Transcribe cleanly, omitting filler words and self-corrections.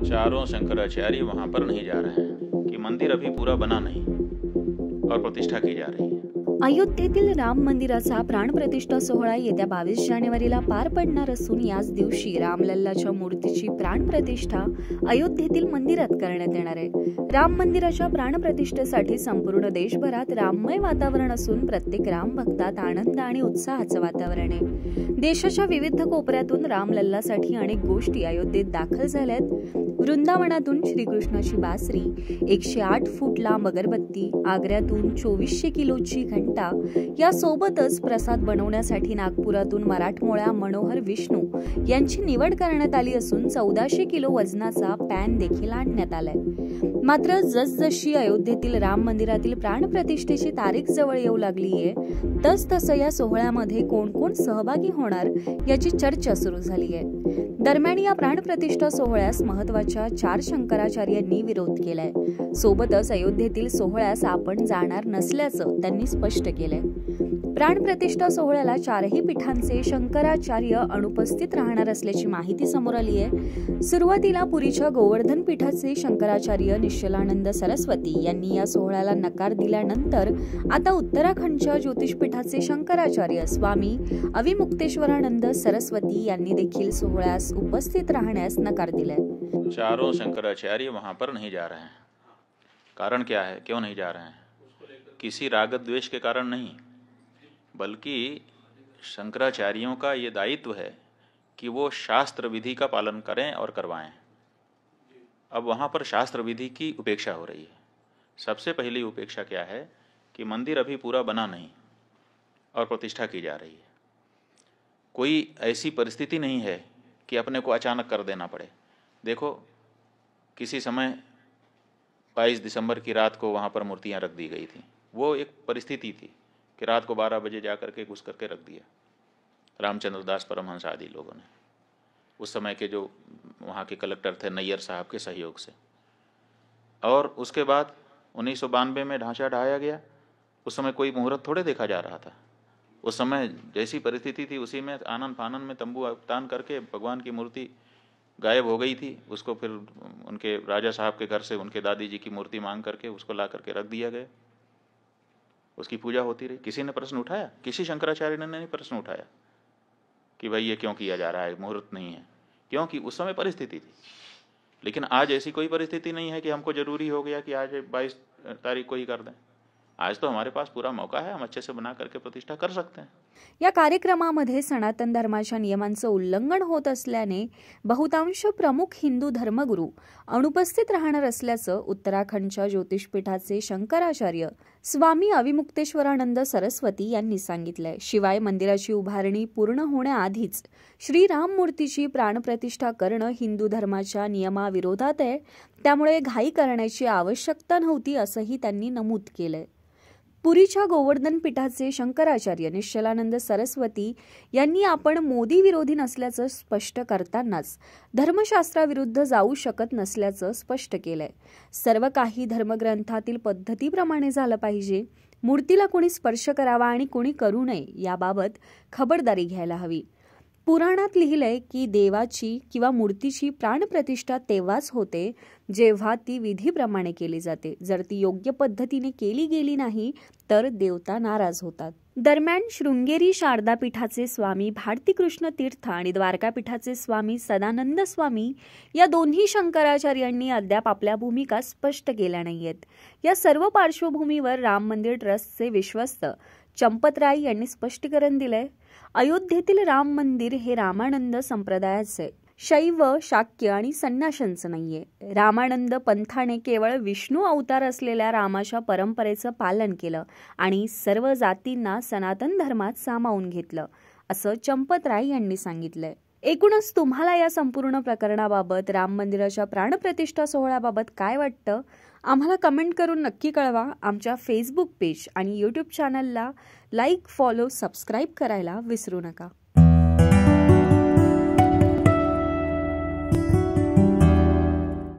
चारों शंकराचार्य वहां पर नहीं जा रहे हैं कि मंदिर अभी पूरा बना नहीं और प्रतिष्ठा की जा रही है। अयोध्येतील राम मंदिराचा प्राणप्रतिष्ठा सोहळा येत्या 22 जानेवारीला पार पडणार असून याच दिवशी रामलल्लाच्या मूर्तीची प्राणप्रतिष्ठा अयोध्येतील मंदिरात करण्यात येणार आहे। राम मंदिराच्या प्राणप्रतिष्ठेसाठी संपूर्ण देशभरात राममय वातावरण असून प्रत्येक राम भक्तात आनंद आणि उत्साहाचं वातावरण आहे। देशाच्या विविध कोपऱ्यातून रामलल्लासाठी अनेक गोष्टी अयोध्येत दाखल झाल्यात। वृंदावनातून श्रीकृष्णाची बासरी, 108 फूट लांब अगरबत्ती, आग्र्यातून 2400 किलोची घंटा, यासोबतच प्रसाद बनवण्यासाठी नागपुरातून मराठमोळा मनोहर विष्णू यांची निवड करण्यात आली असून 1400 किलो वजनाचा पॅन देखील आणण्यात आलाय। मात्र जसजशी अयोध्येतील राम मंदिरातील प्राणप्रतिष्ठेची तारीख जवळ येऊ लागलीये तसतसं या सोहळ्यामध्ये कोण कोण सहभागी होणार याची चर्चा सुरू झाली आहे। दरम्यान या प्राणप्रतिष्ठा सोहळ्यास महत्त्वाच्या 4 शंकराचार्यांनी विरोध केलाय। सोबतच अयोध्येतील सोहळ्यास आपण जाणार नसल्याचं त्यांनी स्पष्ट केलंय। प्राणप्रतिष्ठा सोहळ्याला 4ही पीठांचे शंकराचार्य अनुपस्थित राहणार असल्याची माहिती समोर आली आहे। सुरुवातीला पुरीच्या गोवर्धन पीठाचे शंकराचार्य निश्चलानंद सरस्वती यांनी या सोहळ्याला नकार दिल्यानंतर आता उत्तराखंडच्या ज्योतिषपीठाचे शंकराचार्य स्वामी अविमुक्तेश्वरानंद सरस्वती यांनी देखील सोहळ्यास उपस्थित राहण्यास नकार दिलाय। चारों शंकराचार्य वहां पर नहीं जा रहे हैं। कारण क्या है, क्यों नहीं जा रहे हैं? किसी राग द्वेष के कारण नहीं, बल्कि शंकराचार्यों का ये दायित्व है कि वो शास्त्र विधि का पालन करें और करवाएं। अब वहाँ पर शास्त्र विधि की उपेक्षा हो रही है। सबसे पहली उपेक्षा क्या है कि मंदिर अभी पूरा बना नहीं और प्रतिष्ठा की जा रही है। कोई ऐसी परिस्थिति नहीं है कि अपने को अचानक कर देना पड़े। देखो, किसी समय 22 दिसंबर की रात को वहाँ पर मूर्तियाँ रख दी गई थी। वो एक परिस्थिति थी कि रात को 12 बजे जा करके घुस करके रख दिया रामचंद्र दास परमहंस आदि लोगों ने, उस समय के जो वहाँ के कलेक्टर थे नैयर साहब के सहयोग से। और उसके बाद 1992 में ढांचा ढाया गया। उस समय कोई मुहूर्त थोड़े देखा जा रहा था। उस समय जैसी परिस्थिति थी उसी में आनन फानन में तंबू तान करके भगवान की मूर्ति गायब हो गई थी। उसको फिर उनके राजा साहब के घर से उनके दादी जी की मूर्ति मांग करके उसको ला करके रख दिया गया। उसकी पूजा होती रही। किसी ने प्रश्न उठाया? किसी शंकराचार्य ने नहीं प्रश्न उठाया कि भाई ये क्यों किया जा रहा है, मुहूर्त नहीं है। क्योंकि उस समय परिस्थिति थी। लेकिन आज ऐसी कोई परिस्थिति नहीं है कि हमको जरूरी हो गया कि आज 22 तारीख को ही कर दें। आज तो हमारे पास पूरा मौका है, हम अच्छे से बना करके प्रतिष्ठा कर सकते हैं। या कार्यक्रमामध्ये सनातन धर्माच्या नियमांचं उल्लंघन होत असल्याने बहुतांश प्रमुख हिंदू धर्मगुरू अनुपस्थित राहणार असल्याचं उत्तराखंडच्या ज्योतिषपीठाचे शंकराचार्य स्वामी अविमुक्तेश्वरानंद सरस्वती यांनी सांगितलंय। शिवाय मंदिराची उभारणी पूर्ण होण्याआधीच श्रीराम मूर्तीची प्राणप्रतिष्ठा करणं हिंदू धर्माच्या नियमाविरोधात आहे, त्यामुळे घाई करण्याची आवश्यकता नव्हती असंही त्यांनी नमूद केलंय। पुरीच्या गोवर्धन पीठाचे शंकराचार्य निश्चलानंद सरस्वती यांनी आपण मोदी विरोधी नसल्याचं स्पष्ट करतानाच धर्मशास्त्राविरुद्ध जाऊ शकत नसल्याचं स्पष्ट केलंय। सर्व काही धर्मग्रंथातील पद्धतीप्रमाणे झालं पाहिजे। मूर्तीला कोणी स्पर्श करावा आणि कोणी करू नये याबाबत खबरदारी घ्यायला हवी। पुराणात लिहिलंय की देवाची किंवा मूर्तीची प्राणप्रतिष्ठा तेव्हाच होते जेव्हा ती विधीप्रमाणे केली जाते। जर ती योग्य पद्धतीने केली गेली नाही तर देवता नाराज होतात। दरम्यान शृंगेरी शारदा पीठाचे स्वामी भारतीकृष्ण तीर्थ आणि द्वारका पीठाचे स्वामी सदानंद स्वामी या दोन्ही शंकराचार्यांनी अद्याप आपल्या भूमिका स्पष्ट केल्या नाहीयेत। या सर्व पार्श्वभूमीवर राम मंदिर ट्रस्टचे विश्वस्त चंपतराय यांनी स्पष्टीकरण दिलंय। अयोध्येतील राम मंदिर हे रामानंद संप्रदायाचे, शैव, शाक्य आणि संन्याशांचं नाहीये। रामानंद पंथाने केवळ विष्णू अवतार असलेल्या रामाच्या परंपरेचं पालन केलं आणि सर्व जातींना सनातन धर्मात सामावून घेतलं असं चंपतराय यांनी सांगितलंय। एकूणच तुम्हाला या संपूर्ण प्रकरणाबाबत राम मंदिराच्या प्राणप्रतिष्ठा सोहळ्याबाबत काय वाटतं आम्हाला कमेंट करून नक्की कळवा। आमच्या फेसबुक पेज आणि यूट्यूब चॅनलला लाईक, फॉलो, सबस्क्राईब करायला विसरू नका।